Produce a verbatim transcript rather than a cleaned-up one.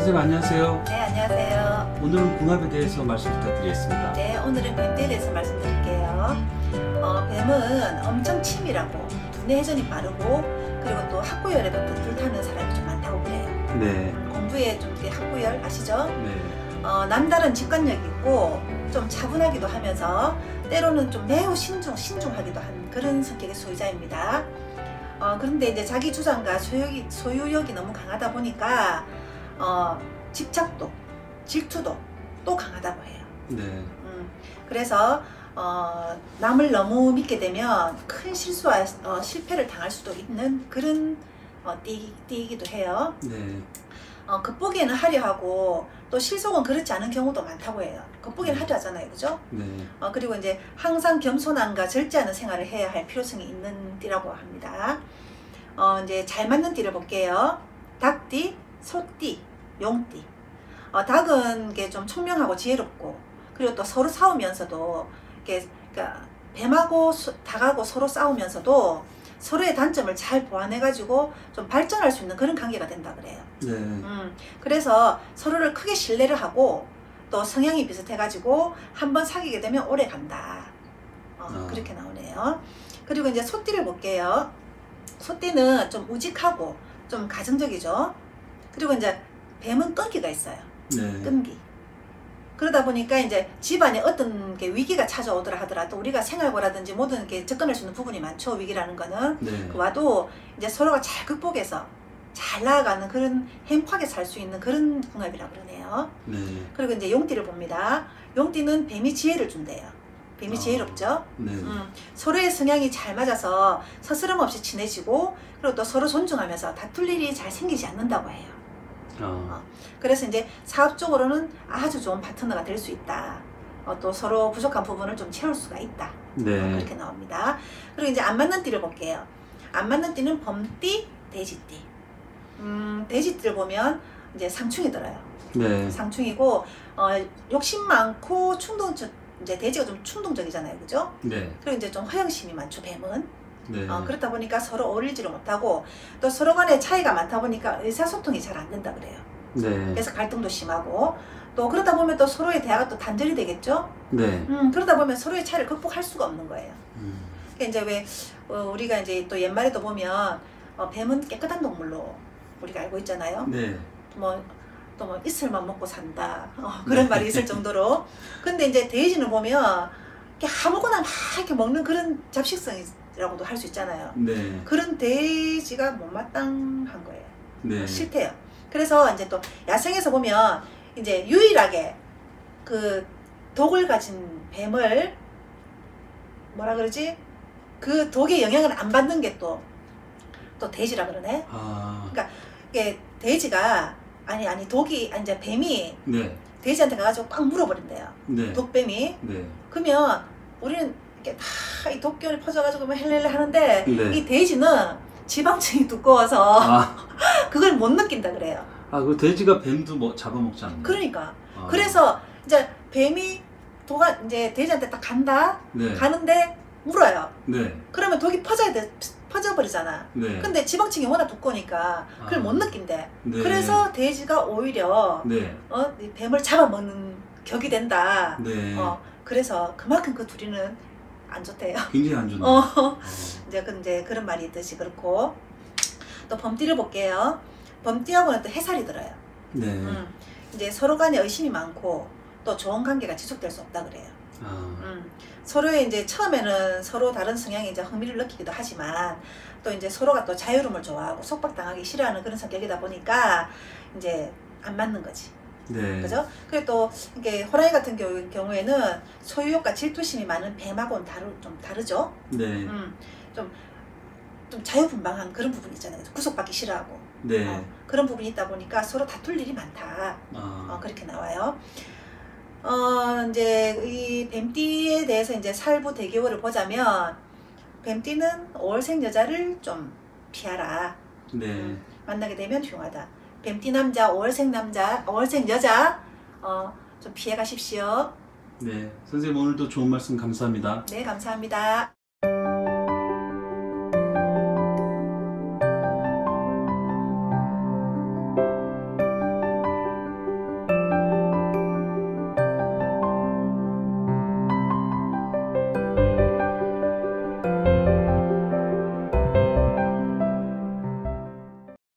선생님 안녕하세요. 네, 안녕하세요. 오늘은 궁합에 대해서 말씀 부탁드리겠습니다. 네, 오늘은 뱀에 대해서 말씀드릴게요. 어, 뱀은 엄청 치밀하고 두뇌 회전이 빠르고 그리고 또 학구열에부터 불타는 사람이 좀 많다고 그래요. 네. 공부에 좀 학구열 아시죠? 네. 어, 남다른 직관력이 있고 좀 차분하기도 하면서 때로는 좀 매우 신중, 신중하기도 한 그런 성격의 소유자입니다. 어, 그런데 이제 자기 주장과 소유욕이, 소유욕이 너무 강하다 보니까 어, 집착도, 질투도 또 강하다고 해요. 네. 음, 그래서 어, 남을 너무 믿게 되면 큰 실수와 어, 실패를 당할 수도 있는 그런 어, 띠, 띠이기도 해요. 네. 어, 겉보기에는 화려하고 또 실속은 그렇지 않은 경우도 많다고 해요. 겉보기에는 화려하잖아요, 그죠? 네. 어, 그리고 이제 항상 겸손함과 절제하는 생활을 해야 할 필요성이 있는 띠라고 합니다. 어, 이제 잘 맞는 띠를 볼게요. 닭띠, 소띠, 용띠. 어, 닭은 게 좀 총명하고 지혜롭고 그리고 또 서로 싸우면서도 이렇게 그러니까 뱀하고 소, 닭하고 서로 싸우면서도 서로의 단점을 잘 보완해 가지고 좀 발전할 수 있는 그런 관계가 된다 그래요. 네. 음, 그래서 서로를 크게 신뢰를 하고 또 성향이 비슷해 가지고 한번 사귀게 되면 오래 간다. 어, 어. 그렇게 나오네요. 그리고 이제 소띠를 볼게요. 소띠는 좀 우직하고 좀 가정적이죠. 그리고 이제 뱀은 끈기가 있어요. 네. 끈기. 그러다 보니까 이제 집안에 어떤 게 위기가 찾아오더라 하더라도 우리가 생활고라든지 모든 게 접근할 수 있는 부분이 많죠. 위기라는 거는. 네. 와도 이제 서로가 잘 극복해서 잘 나아가는 그런 행복하게 살 수 있는 그런 궁합이라고 그러네요. 네. 그리고 이제 용띠를 봅니다. 용띠는 뱀이 지혜를 준대요. 뱀이 어. 지혜롭죠. 네. 음, 서로의 성향이 잘 맞아서 서스럼 없이 친해지고 그리고 또 서로 존중하면서 다툴 일이 잘 생기지 않는다고 해요. 어. 어, 그래서 이제 사업적으로는 아주 좋은 파트너가 될 수 있다. 어, 또 서로 부족한 부분을 좀 채울 수가 있다. 네. 어, 그렇게 나옵니다. 그리고 이제 안 맞는 띠를 볼게요. 안 맞는 띠는 범띠, 돼지띠. 음, 돼지띠를 보면 이제 상충이 들어요. 네. 상충이고 어, 욕심 많고 충동적, 이제 돼지가 좀 충동적이잖아요, 그죠? 네. 그리고 이제 좀 허영심이 많죠, 뱀은. 네. 어, 그렇다 보니까 서로 어울리지를 못하고 또 서로 간에 차이가 많다 보니까 의사소통이 잘 안 된다 그래요. 네. 그래서 갈등도 심하고 또 그러다 보면 또 서로의 대화가 또 단절이 되겠죠. 네. 음, 그러다 보면 서로의 차이를 극복할 수가 없는 거예요. 음. 그러니까 이제 왜 어, 우리가 이제 또 옛말에도 보면 어, 뱀은 깨끗한 동물로 우리가 알고 있잖아요. 네. 뭐 또 뭐 이슬만 먹고 산다 어, 그런 네. 말이 있을 정도로. 근데 이제 돼지는 보면 이렇게 아무거나 막 이렇게 먹는 그런 잡식성이라고도 할 수 있잖아요. 네. 그런 돼지가 못마땅한 거예요. 네. 어, 싫대요. 그래서 이제 또 야생에서 보면 이제 유일하게 그 독을 가진 뱀을 뭐라 그러지? 그 독의 영향을 안 받는 게 또 또 돼지라 그러네. 아. 그러니까 이게 돼지가 아니 아니 독이 아니 이제 뱀이 네. 돼지한테 가가지고 꽉 물어버린대요. 네. 독뱀이. 네. 그러면 우리는 이렇게 다 이 독균이 퍼져가지고 막 헬렐레 하는데 네. 이 돼지는 지방층이 두꺼워서 아. 그걸 못 느낀다 그래요. 아, 그 돼지가 뱀도 뭐 잡아먹지 않나요? 그러니까. 아. 그래서 이제 뱀이 독가 이제 돼지한테 딱 간다. 네. 가는데 물어요. 네. 그러면 독이 퍼져야 돼. 퍼져버리잖아. 네. 근데 지방층이 워낙 두꺼우니까 그걸 아. 못 느낀대. 네. 그래서 돼지가 오히려 네. 어, 이 뱀을 잡아먹는 격이 된다. 네. 어, 그래서 그만큼 그 둘이는 안 좋대요. 굉장히 안 좋네요. 어. 어. 이제 그 이제 그런 말이 있듯이 그렇고. 또 범띠를 볼게요. 범띠하고는 또 해살이 들어요. 네. 음, 이제 서로 간에 의심이 많고 또 좋은 관계가 지속될 수 없다 그래요. 아. 음, 서로의 이제 처음에는 서로 다른 성향에 이제 흥미를 느끼기도 하지만 또 이제 서로가 또 자유로움을 좋아하고 속박당하기 싫어하는 그런 성격이다 보니까 이제 안 맞는 거지. 네. 그죠? 그리고 또 이게 호랑이 같은 경우, 경우에는 소유욕과 질투심이 많은 뱀하고는 다르, 좀 다르죠. 네. 음, 좀, 좀 자유분방한 그런 부분이 있잖아요. 구속받기 싫어하고. 네. 어, 그런 부분이 있다 보니까 서로 다툴 일이 많다. 아. 어, 그렇게 나와요. 어, 이제 이 뱀띠에 대해서 이제 살부 대개월을 보자면 뱀띠는 오월생 여자를 좀 피하라. 네. 음, 만나게 되면 흉하다. 뱀띠 남자, 오월생 남자, 오월생 여자 어, 좀 피해 가십시오. 네. 선생님 오늘도 좋은 말씀 감사합니다. 네, 감사합니다.